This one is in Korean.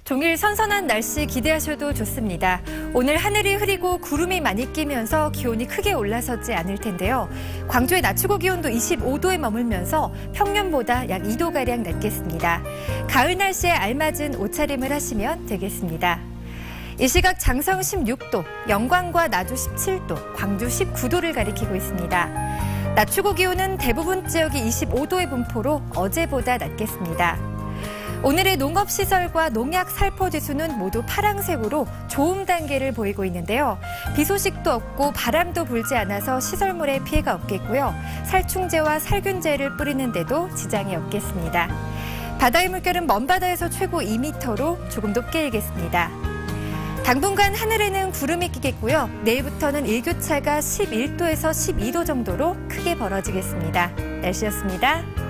종일 선선한 날씨 기대하셔도 좋습니다. 오늘 하늘이 흐리고 구름이 많이 끼면서 기온이 크게 올라서지 않을 텐데요. 광주의 낮 최고 기온도 25도에 머물면서 평년보다 약 2도가량 낮겠습니다. 가을 날씨에 알맞은 옷차림을 하시면 되겠습니다. 이 시각 장성 16도, 영광과 나주 17도, 광주 19도를 가리키고 있습니다. 낮 최고 기온은 대부분 지역이 25도의 분포로 어제보다 낮겠습니다. 오늘의 농업시설과 농약 살포 지수는 모두 파랑색으로 좋음 단계를 보이고 있는데요. 비 소식도 없고 바람도 불지 않아서 시설물에 피해가 없겠고요. 살충제와 살균제를 뿌리는데도 지장이 없겠습니다. 바다의 물결은 먼바다에서 최고 2m로 조금 높게 일겠습니다. 당분간 하늘에는 구름이 끼겠고요. 내일부터는 일교차가 11도에서 12도 정도로 크게 벌어지겠습니다. 날씨였습니다.